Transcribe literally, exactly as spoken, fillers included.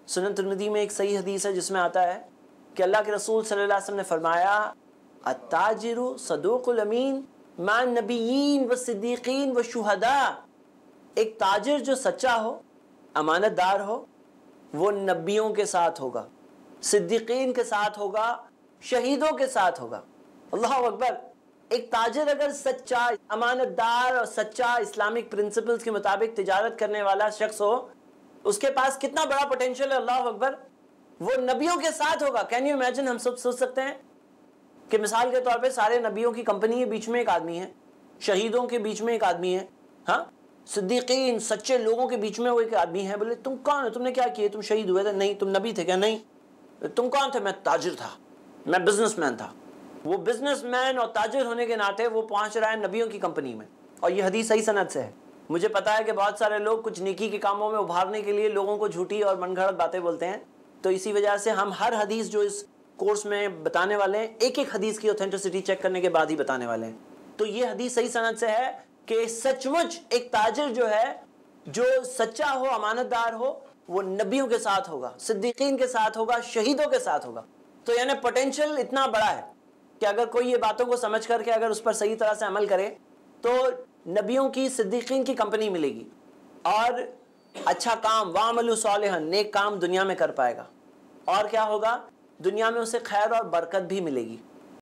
सुनन तिर्मिज़ी में एक सही हदीस है जिसमें आता है कि अल्लाह के रसूल सल्लल्लाहु अलैहि वसल्लम ने फरमाया, अत्ताजिरु सदूकुल अमीन मा नबिय्यीन व सिद्दीकीन व शुहदा। एक ताजिर जो सच्चा हो, अमानतदार हो, वो नबियों के साथ होगा, सिद्दीकीन के साथ होगा, शहीदों के साथ होगा। अल्लाह अकबर। एक ताजिर अगर सच्चा, अमानतदार और सच्चा इस्लामिक प्रिंसिपल्स के मुताबिक तिजारत करने वाला शख्स हो, उसके पास कितना बड़ा पोटेंशियल है। अल्लाह अकबर। वो नबियों के साथ होगा। Can you imagine? हम सब सोच सकते हैं कि मिसाल के तौर पे सारे नबियों की कंपनी के बीच में एक आदमी है, शहीदों के बीच में एक आदमी है, हाँ, सिद्दीकीन सच्चे लोगों के बीच में वो एक आदमी है। बोले तुम कौन हो, तुमने क्या किया, तुम शहीद हुए थे? नहीं। तुम नबी थे क्या? नहीं। तुम कौन थे? मैं ताजिर था, मैं बिजनेसमैन था। वो बिजनेसमैन और ताजिर होने के नाते वो पहुंच रहा है नबियों की कंपनी में। और ये हदीस सही सनद से है। मुझे पता है कि बहुत सारे लोग कुछ नेकी के कामों में उभारने के लिए लोगों को झूठी और मनगढ़ंत बातें बोलते हैं, तो इसी वजह से हम हर हदीस जो इस कोर्स में बताने वाले हैं, एक एक हदीस की ऑथेंटिसिटी चेक करने के बाद ही बताने वाले हैं। तो ये हदीस सही सनद से है कि सचमुच एक ताजिर जो है, जो सच्चा हो, अमानतदार हो, वो नबियों के साथ होगा, सिद्दीकीन के साथ होगा, शहीदों के साथ होगा। तो यानी पोटेंशियल इतना बड़ा है कि अगर कोई ये बातों को समझ करके अगर उस पर सही तरह से अमल करे तो नबियों की, सिद्दीकीन की कंपनी मिलेगी और अच्छा काम, वामलु सालिहन, नेक काम दुनिया में कर पाएगा। और क्या होगा? दुनिया में उसे खैर और बरकत भी मिलेगी।